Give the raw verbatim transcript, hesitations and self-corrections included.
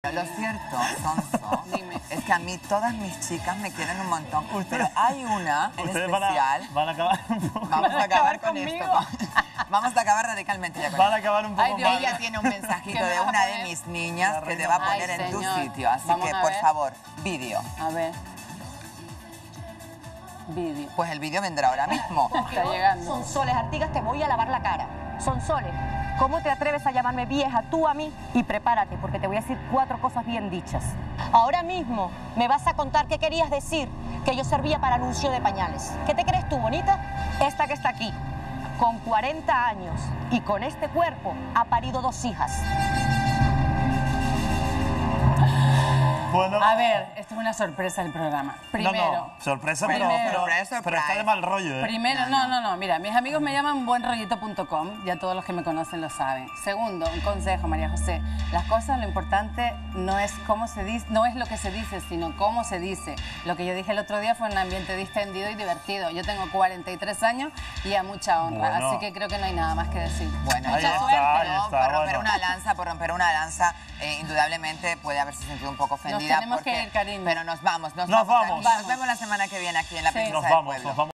Lo cierto, Sonso, es que a mí todas mis chicas me quieren un montón, pero hay una en Ustedes especial. Van a, van a acabar un poco. Vamos a acabar con conmigo. esto. Vamos a acabar radicalmente ya con Van a esto. acabar un poco Ay, Dios, mal. Ella tiene un mensajito ¿Qué me de vas a una de poner? mis niñas La que te reina va a María. poner Ay, en tu señor. sitio. Así Vamos que, a por ver. favor, vídeo. A ver. Vídeo. Pues el vídeo vendrá ahora mismo. Está llegando. Sonsoles Artigas, te voy a lavar la cara. Sonsoles, ¿cómo te atreves a llamarme vieja tú a mí? Y prepárate, porque te voy a decir cuatro cosas bien dichas. Ahora mismo me vas a contar qué querías decir, que yo servía para anuncio de pañales. ¿Qué te crees tú, bonita? Esta que está aquí, con cuarenta años y con este cuerpo, ha parido dos hijas. Bueno, A ver, esto es una sorpresa del programa. Primero. No, no, sorpresa, pero, Primero. pero, Surprise, pero está de mal rollo, ¿eh? Primero, no, no, no, mira, mis amigos me llaman buenrollito punto com, ya todos los que me conocen lo saben. Segundo, un consejo, María José, las cosas, lo importante no es cómo se dice, no es lo que se dice, sino cómo se dice. Lo que yo dije el otro día fue un ambiente distendido y divertido. Yo tengo cuarenta y tres años y a mucha honra, Bueno. así que creo que no hay nada más que decir. Bueno, Ahí mucha está, suerte, ahí ¿no? está, Por romper bueno. una lanza, por romper una lanza, eh, indudablemente puede haberse sentido un poco ofendida. tenemos porque- que ir, cariño. Pero nos vamos, nos, Nos vamos. vamos. Nos vemos la semana que viene aquí en La Sí. Princesa Nos del vamos, Pueblo. nos vamos.